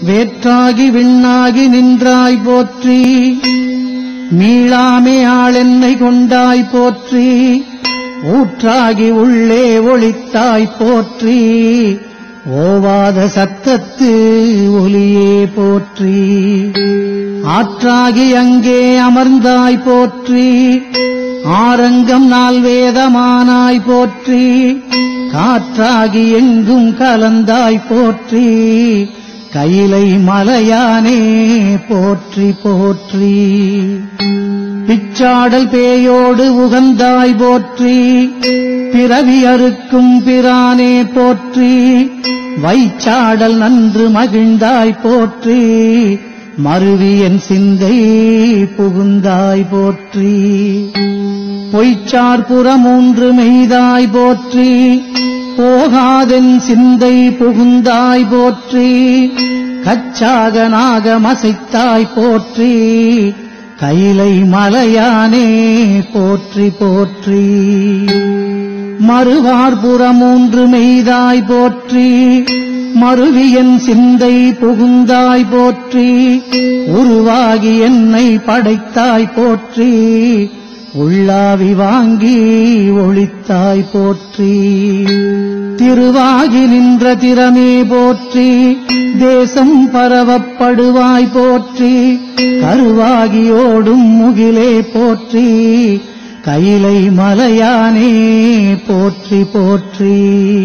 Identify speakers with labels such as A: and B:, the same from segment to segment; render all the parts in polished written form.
A: வேற்றாகி விண்ணாகி நின்றாய் போற்றி. மீளாமே ஆளென்னை கொண்டாய் போற்றி. ஊற்றாகி உள்ளே ஒளித்தாய் போற்றி. ஓவாத சத்தத்து ஒலியே போற்றி. ஆற்றாகி அங்கே அமர்ந்தாய் போற்றி. ஆரங்கம் நால் வேதமானாய் போற்றி. காற்றாகி எங்கும் கலந்தாய் போற்றி. கையிலை மலையானே போற்றி போற்றி. பிச்சாடல் பேயோடு உகந்தாய் போற்றி. பிறவி அறுக்கும் பிரானே போற்றி. வைச்சாடல் நன்று மகிழ்ந்தாய் போற்றி. மருவியன் சிந்தை புகுந்தாய் போற்றி. பொய்ச்சார் புறமூன்று மெய்தாய் போற்றி. போகாதென் சிந்தை புகுந்தாய் போற்றி. கச்சாக நாகமசைத்தாய் போற்றி. கையிலை மலையானே போற்றி போற்றி. மறுவார்புறமூன்று மெய்தாய் போற்றி. மருவியன் சிந்தை புகுந்தாய் போற்றி. உருவாகி என்னை படைத்தாய் போற்றி. உள்ளாவி வாங்கி ஒளித்தாய் போற்றி. திருவாகி நின்ற திறமே போற்றி. தேசம் பரவப்படுவாய் போற்றி. கருவாகி ஓடும் முகிலே போற்றி. கையிலை மலையானே போற்றி போற்றி.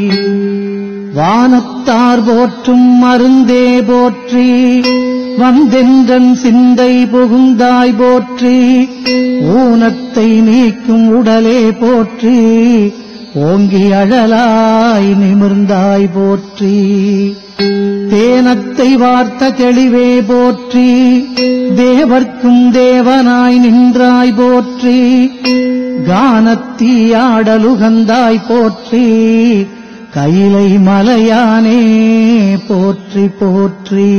A: வானத்தார் போற்றும் மருந்தே போற்றி. வந்தென்றன் சிந்தை புகுந்தாய் போற்றி. ஊனத்தை நீக்கும் உடலே போற்றி. ஓங்கி அழலாய் நிமிர்ந்தாய் போற்றி. தேனத்தை வார்த்த தெளிவே போற்றி. தேவர்க்கும் தேவனாய் நின்றாய் போற்றி. கானத்தீயாடலுகந்தாய் போற்றி. கையிலை மலையானே போற்றி போற்றி.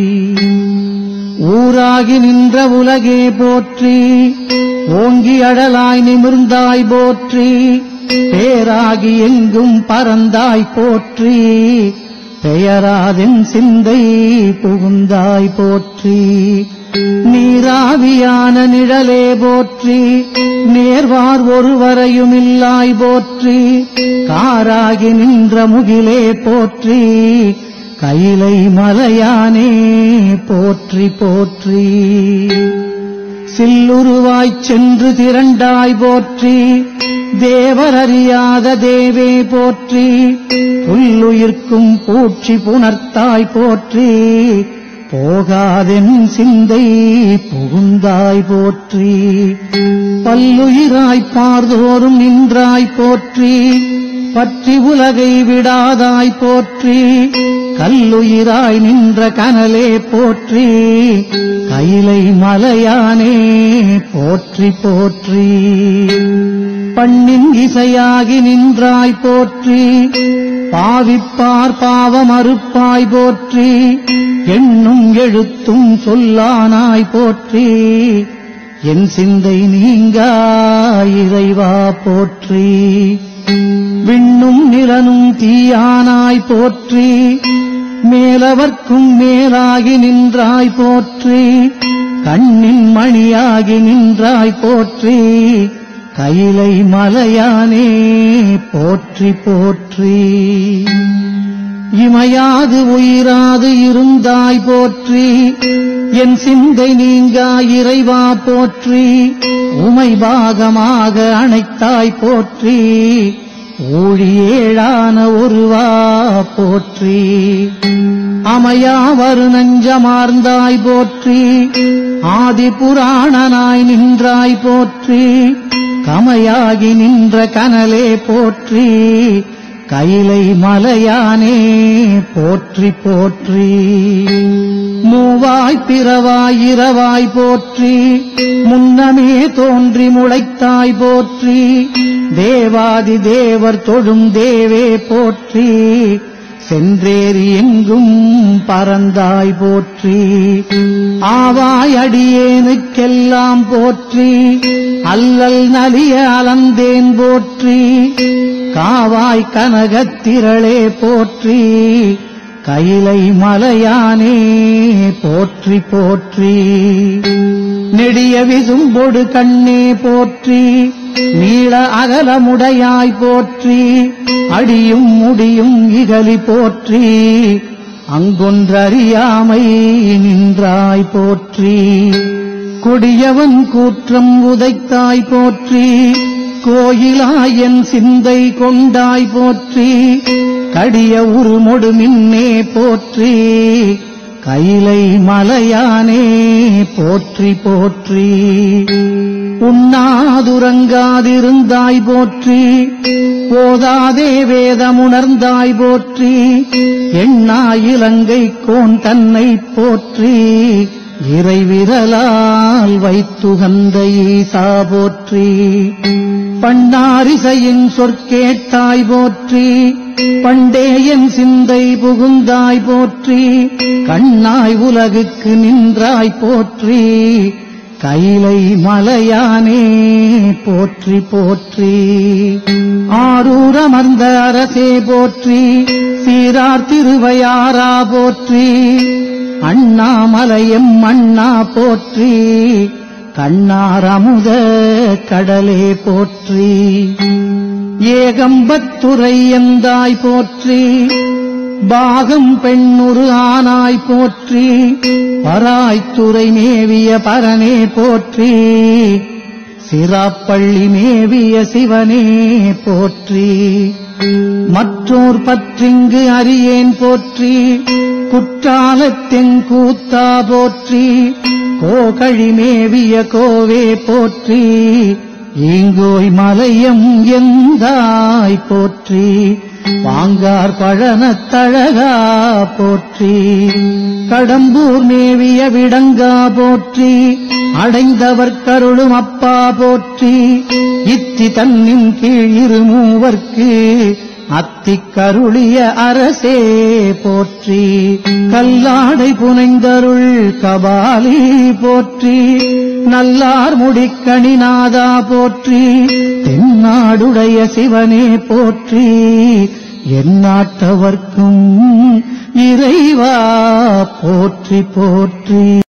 A: ஊராகி நின்ற உலகே போற்றி. ஓங்கி அழலாய் நிமிர்ந்தாய் போற்றி. பேராகி எங்கும் பறந்தாய் போற்றி. பெயராதென் சிந்தை புகுந்தாய் போற்றி. நீராவியான நிழலே போற்றி. நேர்வார் ஒருவரையுமில்லாய் போற்றி. காராகி நின்ற முகிலே போற்றி. கையிலை மலையானே போற்றி போற்றி. சில்லுருவாய்ச் சென்று திரண்டாய் போற்றி. தேவரறியாத தேவே போற்றி. புல்லுயிர்க்கும் பூச்சி புணர்த்தாய் போற்றி. போகாதென் சிந்தை புகுந்தாய் போற்றி. பல்லுயிராய்ப் பார்தோறும் நின்றாய் போற்றி. பற்றி உலகை விடாதாய் போற்றி. கல்லுயிராய் நின்ற கனலே போற்றி. கையிலை மலையானே போற்றி போற்றி. பண்ணின் இசையாகி நின்றாய் போற்றி. பாவிப்பார் பாவமறுப்பாய் போற்றி. எண்ணும் எழுத்தும் சொல்லானாய் போற்றி. என் சிந்தை நீங்கா இறைவா போற்றி. விண்ணும் நிலனும் தீயானாய் போற்றி. மேலவர்க்கும் மேலாகி நின்றாய் போற்றி. கண்ணின் மணியாகி நின்றாய் போற்றி. கையிலை மலையானே போற்றி போற்றி. இமையாது உயிராது இருந்தாய் போற்றி. என் சிந்தை நீங்கா இறைவா போற்றி. உமை பாகமாக அணைத்தாய் போற்றி. ஊழியேழான ஒருவா போற்றி. அமையாவரு நஞ்சமார்ந்தாய் போற்றி. ஆதி புராணனாய் நின்றாய் போற்றி. கமையாகி நின்ற கனலே போற்றி. கையிலை மலையானே போற்றி போற்றி. மூவாய் பிறவாய் இரவாய் போற்றி. முன்னமே தோன்றி முளைத்தாய் போற்றி. தேவாதி தேவர் தொழும் தேவே போற்றி. சென்றேறி எங்கும் பறந்தாய் போற்றி. ஆவாய் அடியேனுக்கெல்லாம் போற்றி. அல்லல் நலிய அலந்தேன் போற்றி. காவாய் கனகத்திரளே போற்றி. கைலை மலையானே போற்றி போற்றி. நெடிய விசும்பொடு கண்ணே போற்றி, நீள அகலமுடையாய் போற்றி, அடியும் முடியும் இகலி போற்றி, அங்கொன்றறியாமை நின்றாய் போற்றி. கொடியவன் கூற்றம் உதைத்தாய் போற்றி, கோயிலாயன் சிந்தை கொண்டாய் போற்றி, கடிய உருமொடு மின்னே போற்றி, கைலை மலையானே போற்றி போற்றி. உண்ணாதுறங்காதிருந்தாய் போற்றி, போதாதே வேதமுணர்ந்தாய் போற்றி, எண்ணாய் இலங்கை கோன் தன்னை போற்றி, இறைவிரலால் வைத்துகந்த ஈசா போற்றி. பண்ணாரிசையின் சொற்கேட்டாய் போற்றி, பண்டேயன் சிந்தை புகுந்தாய் போற்றி, கண்ணாய் உலகுக்கு நின்றாய் போற்றி, கைலை மலையானே போற்றி போற்றி. ஆரூரமர்ந்த அரசே போற்றி, சீரார் திருவையாரா போற்றி, அண்ணாமலையம் அண்ணா போற்றி, கண்ணாரமுத கடலே போற்றி. ஏகம்பத்துரை எந்தாய் போற்றி, பாகம் பெண்ணுரு ஆனாய் போற்றி, பராய்த்துறை மேவிய பரனே போற்றி, சிராப்பள்ளி மேவிய சிவனே போற்றி. மற்றோர் பற்றிங்கு அறியேன் போற்றி, குற்றாலத்தின் கூத்தா போற்றி, கோகழி மேவிய கோவே போற்றி, ஈங்கோய் மலையம் எந்தாய் போற்றி, பாங்கார் பழனத்தழகா போற்றி, கடம்பூர் மேவிய விடங்கா போற்றி, அடைந்தவர் கருளும் அப்பா போற்றி, இத்தி தன்னின் கீழ் இருமூவர்க்கு அத்திக்கருளிய அரசே போற்றி, கல்லாடை புனைந்தருள் கபாலி போற்றி, நல்லார் முடிக்கணிநாதா போற்றி, தென்னாடுடைய சிவனே போற்றி, எந்நாட்டவர்க்கும் இறைவா போற்றி போற்றி.